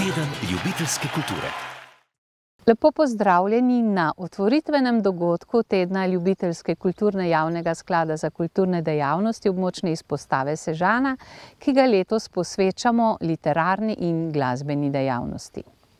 Teden ljubiteljske kulture. Lepo pozdravljeni na otvoritvenem dogodku Tedna ljubiteljske kulturne javnega sklada za kulturne dejavnosti območne izpostave Sežana, ki ga letos posvečamo literarni in glasbeni dejavnosti.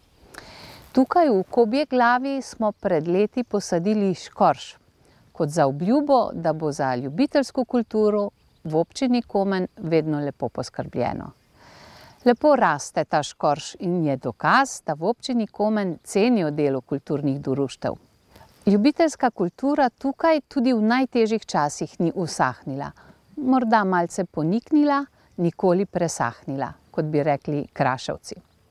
Tukaj v Kobjeglavi smo pred leti posadili škorš, kot za obljubo, da bo za ljubiteljsko kulturo v občini Komen vedno lepo poskrbljeno. Lepo raste ta škorš in je dokaz, da v občini Komen cenijo delo kulturnih društev. Ljubiteljska kultura tukaj tudi v najtežjih časih ni usahnila. Morda malce poniknila, nikoli presahnila, kot bi rekli Kraševci.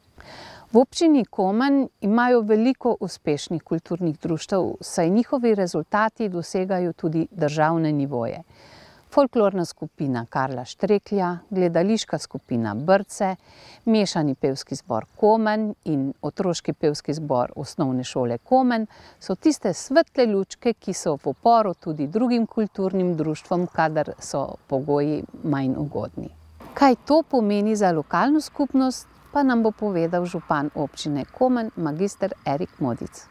V občini Komen imajo veliko uspešnih kulturnih društev, saj njihovi rezultati dosegajo tudi državne nivoje. Folklorna skupina Karla Štreklja, gledališka skupina Brce, mešani pevski zbor Komen in otroški pevski zbor osnovne šole Komen so tiste svetle lučke, ki so v oporu tudi drugim kulturnim društvom, kadar so pogoji manj ugodni. Kaj to pomeni za lokalno skupnost, pa nam bo povedal župan občine Komen, magister Erik Modic.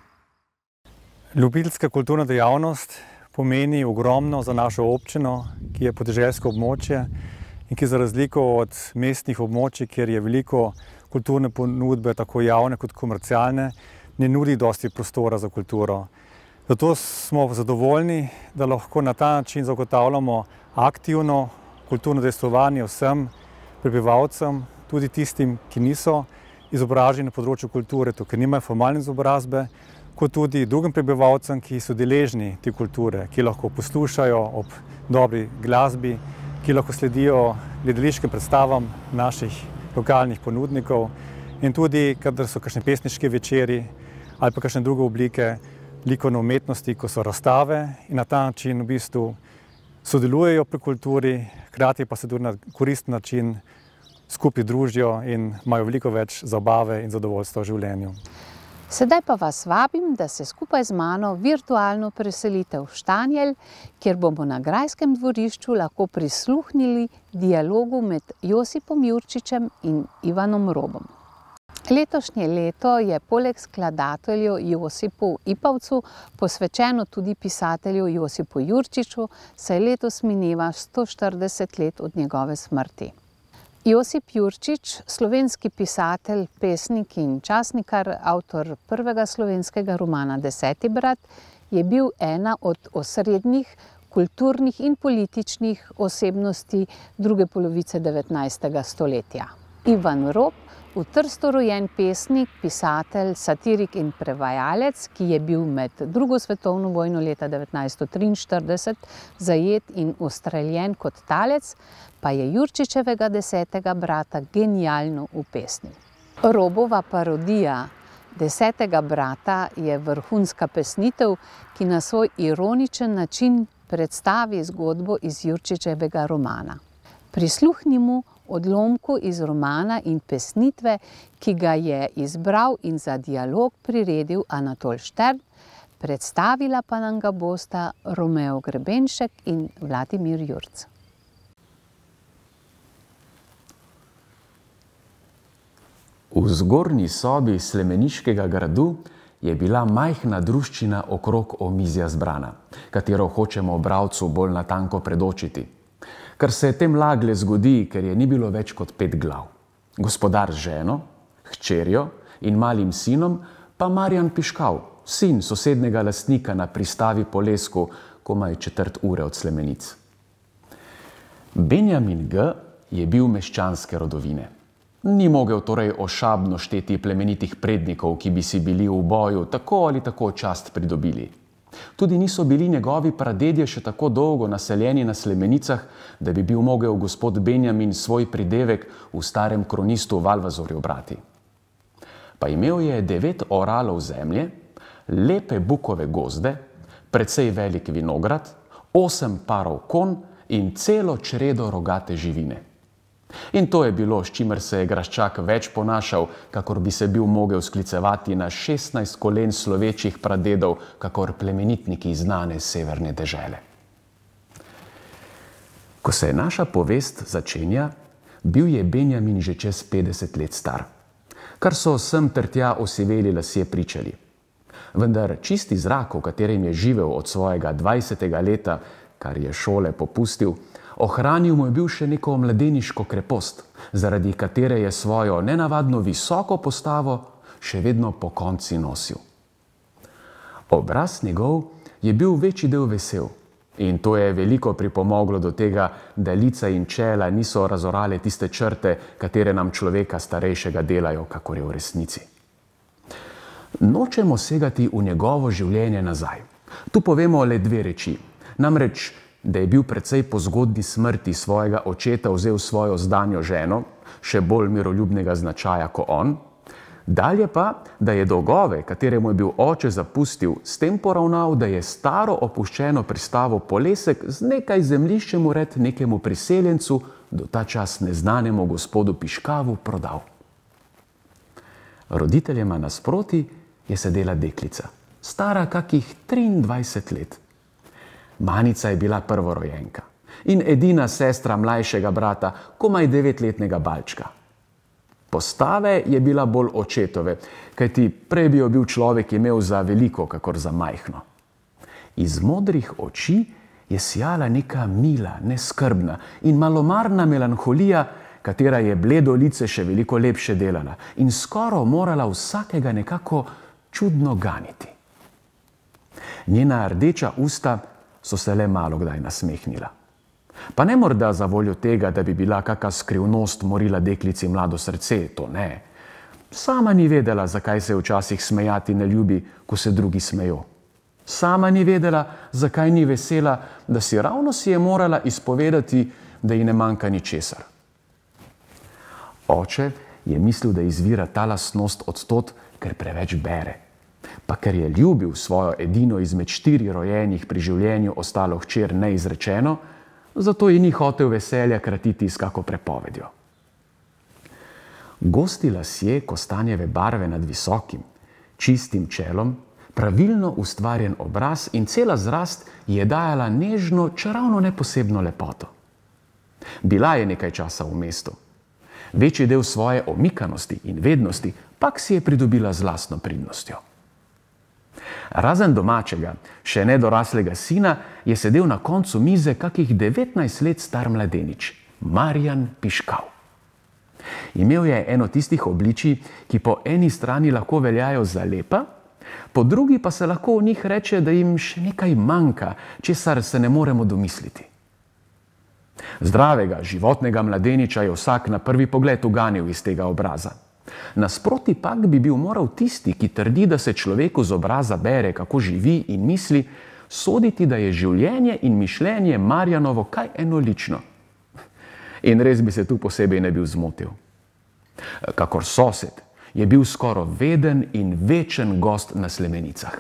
Ljubiteljska kulturna dejavnost pomeni ogromno za našo občino, ki je podeželsko območje in ki za razliko od mestnih območij, kjer je veliko kulturne ponudbe, tako javne kot komercialne, ne nudi dosti prostora za kulturo. Zato smo zadovoljni, da lahko na ta način zagotavljamo aktivno kulturno udejstvovanje vsem prebivalcem, tudi tistim, ki niso izobraženi na področju kulture, ker nimajo formalne izobrazbe, kot tudi drugim prebivalcem, ki so deležni te kulture, ki lahko poslušajo ob dobri glasbi, ki lahko sledijo gledališkim predstavam naših lokalnih ponudnikov in tudi, kadar so kakšne pesniške večeri ali pa kakšne druge oblike likovne umetnosti, ko so razstave in na ta način v bistvu sodelujejo pri kulturi, hkrati pa se tudi na koristen način skupaj družijo in imajo veliko več zabave in zadovoljstva v življenju. Sedaj pa vas vabim, da se skupaj z mano virtualno preselite v Štanjel, kjer bomo na grajskem dvorišču lahko prisluhnili dialogu med Josipom Jurčičem in Ivanom Robom. Letošnje leto je poleg skladatelju Josipu Ipavcu posvečeno tudi pisatelju Josipu Jurčiču, saj letos mineva 140 let od njegove smrti. Josip Jurčič, slovenski pisatelj, pesnik in časnikar, avtor prvega slovenskega romana Deseti brat, je bil ena od osrednjih kulturnih in političnih osebnosti druge polovice 19. stoletja. Ivan Rob, v Trstu rojen pesnik, pisatelj, satirik in prevajalec, ki je bil med drugo svetovno vojno leta 1943 zajet in ustreljen kot talec, pa je Jurčičevega Desetega brata genialno upesnil. Robova parodija Desetega brata je vrhunska pesnitev, ki na svoj ironičen način predstavi zgodbo iz Jurčičevega romana. Prisluhnimo odlomku iz romana in pesnitve, ki ga je izbral in za dialog priredil Anatol Štern, predstavila pa nam ga bosta Romeo Grebenšek in Vladimir Jurc. V zgornji sobi Slemeniškega gradu je bila majhna druščina okrog omizja zbrana, katero hočemo bralcu bolj natanko predočiti. Kar se tem lagle zgodi, ker je ni bilo več kot 5 glav. Gospodar z ženo, hčerjo in malim sinom, pa Marjan Piškav, sin sosednega lastnika na pristavi po Lesku, komaj 1/4 ure od Slemenic. Benjamin G. je bil meščanske rodovine. Ni mogel torej ošabno šteti plemenitih prednikov, ki bi si bili v boju tako ali tako čast pridobili. Tudi niso bili njegovi pradedje še tako dolgo naseljeni na Slemenicah, da bi bil mogel gospod Benjamin svoj pridevek v starem kronistu Valvazorju brati. Pa imel je 9 oralov zemlje, lepe bukove gozde, precej velik vinograd, 8 parov konj in celo čredo rogate živine. In to je bilo, s čimer se je graščak več ponašal, kakor bi se bil mogel sklicevati na 16 kolen slovečih pradedov, kakor plemenitniki znane severne dežele. Ko se naša povest začenja, bil je Benjamin že čez 50 let star. kar so sem ter tja osiveli lasje pričali. Vendar čisti zrak, v katerem je živel od svojega 20. leta, kar je šole popustil, ohranil mu je bil še neko mladeniško krepost, zaradi katere je svojo nenavadno visoko postavo še vedno pokonci nosil. Obraz njegov je bil večji del vesel in to je veliko pripomoglo do tega, da lica in čela niso razorale tiste črte, katere nam človeka starejšega delajo, kakor je v resnici. Nočemo segati v njegovo življenje nazaj. Tu povemo le dve reči. Namreč, da je bil precej po zgodnji smrti svojega očeta vzel svojo zdanjo ženo, še bolj miroljubnega značaja kot on, dalje pa, da je dolgove, katere mu je bil oče zapustil, s tem poravnal, da je staro opuščeno pristavo Polesek z nekaj zemljiščem ured nekemu priseljencu, do ta čas neznanemu gospodu Piškavu, prodal. Roditeljema nasproti je sedela deklica, stara kakih 23 let. Manica je bila prvorojenka in edina sestra mlajšega brata, komaj 9-letnega Balčka. Postave je bila bolj očetove, kajti prej bi jo bil človek imel za veliko, kakor za majhno. Iz modrih oči je sijala neka mila, neskrbna in malomarna melanholija, katera je bledo lice še veliko lepše delala in skoro morala vsakega nekako čudno ganiti. Njena rdeča usta so se le malo kdaj nasmehnila. Pa ne morda za voljo tega, da bi bila kaka skrivnost morila deklici mlado srce, to ne. Sama ni vedela, zakaj se včasih smejati ne ljubi, ko se drugi smejo. Sama ni vedela, zakaj ni vesela, da si je morala izpovedati, da ji ne manjka ničesar. Oče je mislil, da izvira ta lastnost od tod, ker preveč bere. Pa ker je ljubil svojo edino izmed 4 rojenih pri življenju ostalo hčer neizrečeno, zato ji ni hotel veselja kratiti s kako prepovedjo. Gosti lasje kostanjeve barve nad visokim, čistim čelom, pravilno ustvarjen obraz in cela zrast je dajala nežno, čeravno neposebno lepoto. Bila je nekaj časa v mestu. Večji del svoje omikanosti in vednosti pak si je pridobila z lastno pridnostjo. Razen domačega, še nedoraslega sina, je sedel na koncu mize kakih 19 let star mladenič, Marjan Piškav. Imel je eno tistih obličij, ki po eni strani lahko veljajo za lepa, po drugi pa se lahko v njih reče, da jim še nekaj manjka, česar se ne moremo domisliti. Zdravega, životnega mladeniča je vsak na prvi pogled uganil iz tega obraza. Nasproti pak bi bil moral tisti, ki trdi, da se človeku z obraza bere, kako živi in misli, soditi, da je življenje in mišljenje Marjanovo kaj enolično. In res bi se tu posebej ne bil zmotil. Kakor sosed je bil skoro veden in večen gost na Slemenicah.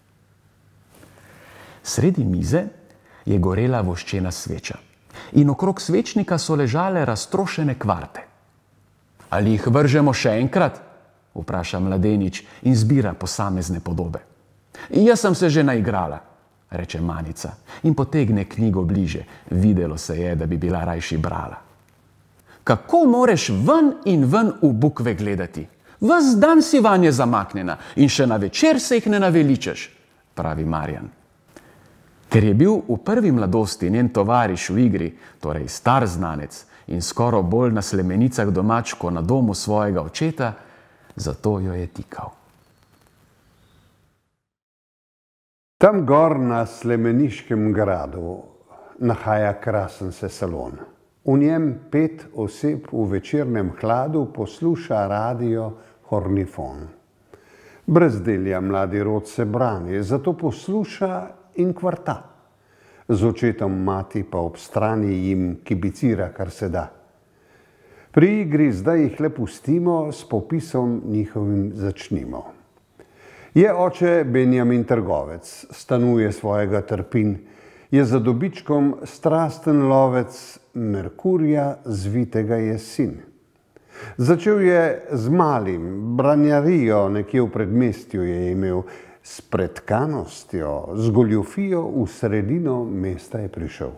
Sredi mize je gorela voščena sveča in okrog svečnika so ležale raztrošene kvarte. Ali jih vržemo še enkrat? Vpraša mladenič in zbira posamezne podobe. Jaz sem se že naigrala, reče Manica in potegne knjigo bliže. Videlo se je, da bi bila rajši brala. Kako moreš ven in ven v bukve gledati? Ves dan si vanje zamaknjena in še na večer se jih ne naveličeš, pravi Marjan. Ker je bil v prvi mladosti njen tovariš v igri, torej star znanec, in skoro bolj na Slemenicah domač kot na domu svojega očeta, zato jo je tikal. Tam gor na Slemeniškem gradu nahaja krasen se salon. V njem 5 oseb v večernem hladu posluša radio Hornifon. Brezdelja mladi rod se brani, zato posluša in kvarta. Z očetom mati pa ob strani jim kibicira, kar se da. Pri igri zdaj jih le pustimo, s popisom njihovim začnimo. Je oče Benjamin trgovec, stanuje svojega trpin, je za dobičkom strasten lovec, Merkurja zvitega je sin. Začel je z malim, branjarijo nekje v predmestju je imel, s pretkanostjo, z goljufijo v sredino mesta je prišel.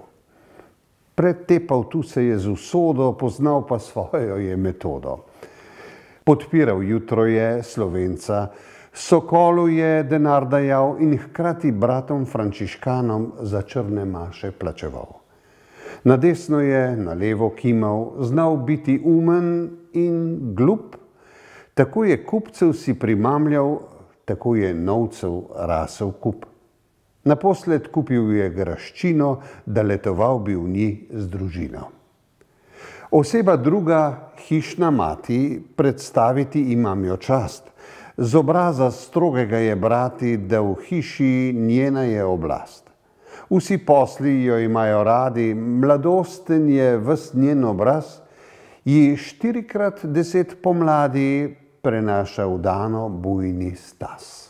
Pretepal tu se je z usodo, poznal pa svojo je metodo. Podpiral jutro je Slovenca, Sokolu je denar dajal in hkrati bratom frančiškanom za črne maše plačeval. Na desno je, na levo kimal, znal biti umen in glup. Tako je kupcev si primamljal, tako je novcev rasel kup. Naposled kupil je graščino, da letoval bi v njih z družino. Oseba druga, hišna mati, predstaviti imam jo čast. Z obraza strogega je brati, da v hiši njena je oblast. Vsi posli jo imajo radi, mladosten je ves njen obraz, ji 4x10 pomladi prenaša vdano bujni stas.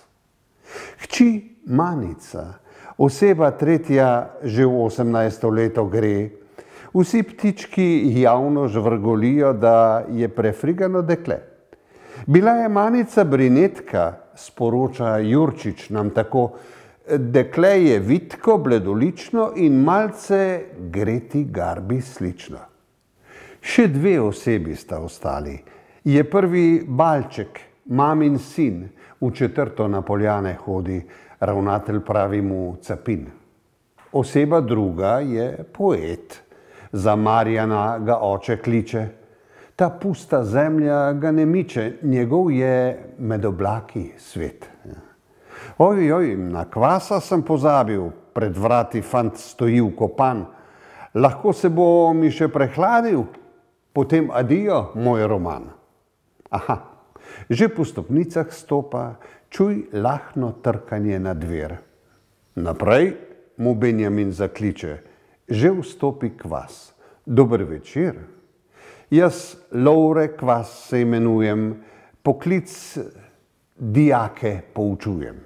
Hči Manica, oseba tretja, že v 18. leto gre. Vsi ptički javno žvrgolijo, da je prefrigano dekle. Bila je Manica brinetka, sporoča Jurčič nam tako. Dekle je vitko, bledolično in malce Greti Garbi slično. Še dve osebi sta ostali. Je prvi Balček, mamin sin, v četrto na Poljane hodi, ravnatelj pravi mu Capin. Oseba druga je poet, za Marjana ga oče kliče. Ta pusta zemlja ga ne miče, njegov je med oblaki svet. Ojoj, na kvasa sem pozabil, pred vrati fant stoji vkopan. Lahko se bo mi še prehladil, potem adijo, moj roman. Aha, že po stopnicah stopa, čuj lahno trkanje na dver. Naprej mu Benjamin zakliče, že vstopi Kvas. Dober večer. Jaz Lovre Kvas se imenujem, poklic dijake poučujem.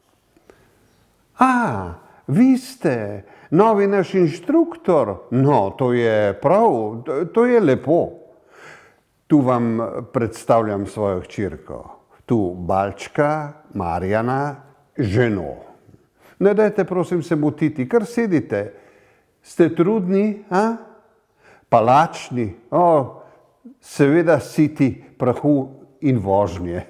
A, vi ste novi naš inštruktor? No, to je prav, to je lepo. Tu vam predstavljam svojo hčerko. Tu Balčka, Marjana, ženo. Ne dajte prosim se motiti, kar sedite. Ste trudni, a? Palačni, seveda siti prahu in vožnje.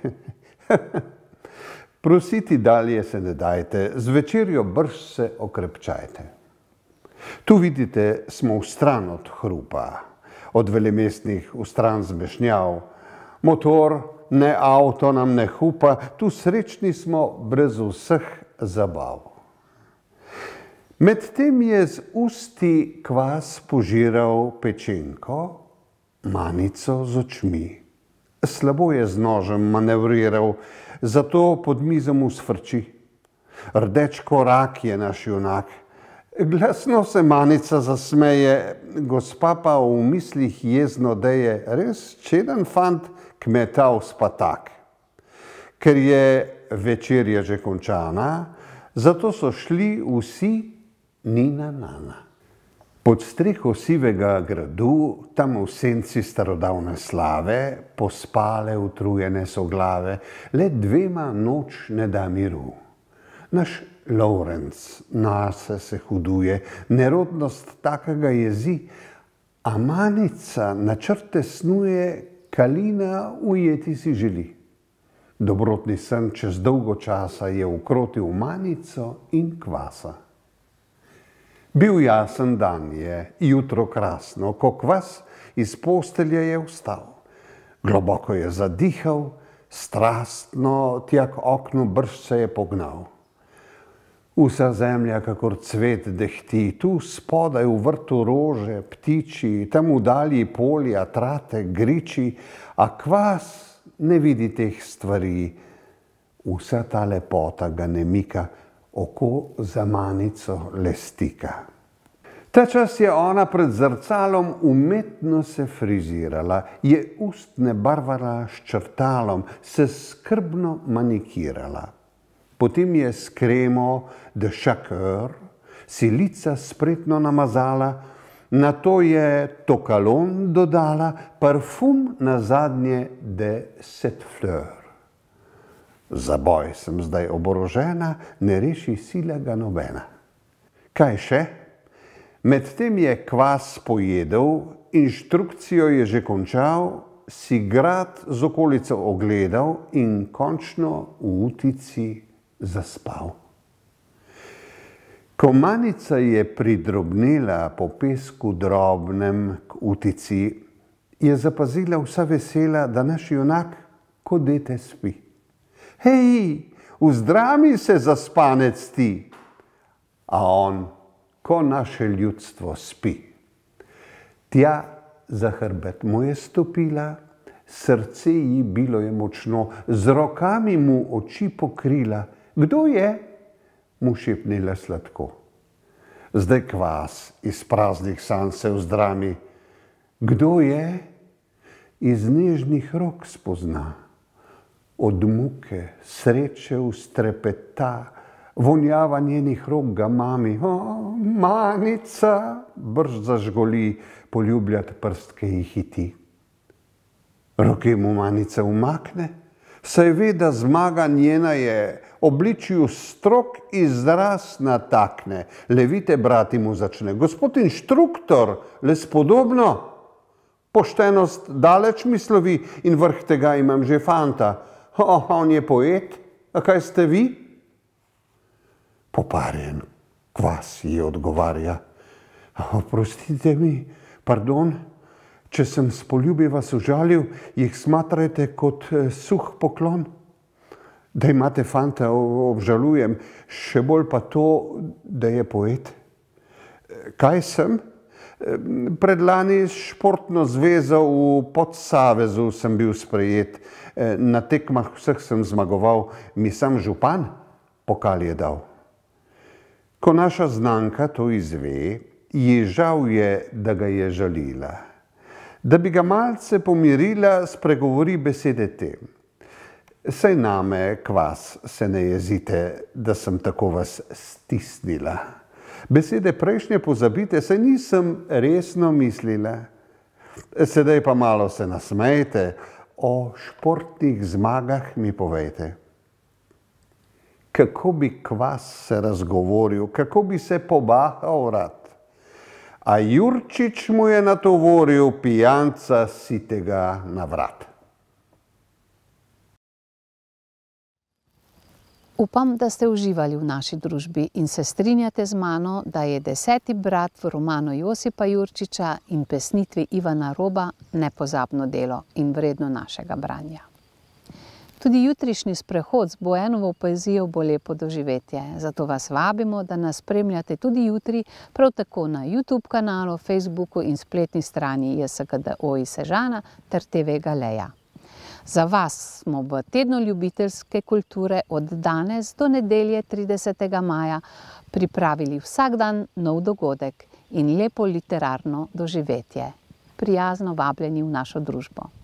Prositi dalje se ne dajte, z večerjo brž se okrepčajte. Tu vidite, smo v stran od hrupa, od velemestnih v stran zmešnjav. Motor, ne avto nam ne hupa, tu srečni smo brez vseh zabav. Medtem je z usti Kvas požiral pečenko, Manico z očmi. Slabo je z nožem manevriral, zato pod mizo mu sfrči. Rdeč korak je naš junak. Glasno se Manica zasmeje, gospa pa v mislih jezno deje, res čeden fant, kmetav spatak. Ker je večerja že končana, zato so šli vsi Nina Nana. Pod streho sivega gradu, tam v senci starodavne slave, pospale utrujene so glave, le dvema noč ne da miru. Naš Lovrenc nase se huduje, nerodnost takega jezi, a Manica načrte snuje, Kalina ujeti si želi. Dobrotni sen čez dolgo časa je ukrotil Manico in Kvasa. Bil jasen dan je, jutro krasno, ko Kvas iz postelje je vstal. Globoko je zadihal, strastno tja k oknu brž se je pognal. Vsa zemlja kakor cvet dehti, tu spodaj v vrtu rože, ptiči, tam v dalji polja, trate, griči, a Kvas ne vidi teh stvari. Vsa ta lepota ga ne mika, oko za Manico le stika. Ta čas je ona pred zrcalom umetno se frizirala, je ustne barvala s črtalom, se skrbno manikirala. Potem je s kremo de Chacœur si lica spretno namazala, nato je tokalon dodala, parfum nazadnje de Sept Fleurs. Za boj sem zdaj oborožena, ne reši sila ga nobena. Kaj še? Medtem je Kvas pojedel, inštrukcijo je že končal, si grad z okolico ogledal in končno v utici zaspal. Ko Manica je pridrobnila po pesku drobnem k utici, je zapazila vsa vesela, da naš junak kot dete spi. Hej, vzdrami se, zaspanec ti! A on, ko naše ljudstvo spi. Tja za hrbet mu je stopila, srce ji bilo je močno, z rokami mu oči pokrila. Kdo je? Mu šepnila sladko. Zdaj kvas iz praznih sanj se vzdrami. Kdo je? Iz nežnih rok spozna. Od muke sreče ustrepeta, vonjava njenih rok ga mami. O, Manica, brž zažgoli, poljubljat prstke ji hiti. Roke mu Manica umakne, saj ve, da zmaga njena je, obličju strok izraz natakne. Levite brati mu začne. Gospod inštruktor, le spodobno. Poštenost daleč mi slovi in vrh tega imam že fanta. On je poet, a kaj ste vi? Poparjen kvas ji odgovarja. Oprostite mi, pardon, če sem s poljubi vas užalil, jih smatrajte kot suh poklon. Da imate fanta, obžalujem, še bolj pa to, da je poet. Kaj sem? Predlani s športno zvezo v Podsavezu sem bil sprejet. Na tekmah vseh sem zmagoval, mi sam župan pokal je dal. Ko naša znanka to izve, ji žal je, da ga je žalila. Da bi ga malce pomirila, spregovori besede te. Saj name, kvas, se ne jezite, da sem tako vas stisnila. Besede prejšnje pozabite, saj nisem resno mislila. Sedaj pa malo se nasmejte, o športnih zmagah mi povejte. Kako bi kvas se razgovoril, kako bi se pobahal rad. A Jurčič mu je natovoril pijanca sitega na vrat. Upam, da ste uživali v naši družbi in se strinjate z mano, da je 10. brat v romanu Josipa Jurčiča in pesnitvi Ivana Roba nepozabno delo in vredno našega branja. Tudi jutrišnji sprehod z Bojanovo poezijo bo lepo doživetje, zato vas vabimo, da nas spremljate tudi jutri, prav tako na YouTube kanalu, Facebooku in spletni strani JSKD-OI Sežana ter TV Galeja. Za vas smo v tednu ljubiteljske kulture od danes do nedelje 30. maja pripravili vsak dan nov dogodek in lepo literarno doživetje. Prijazno vabljeni v našo družbo.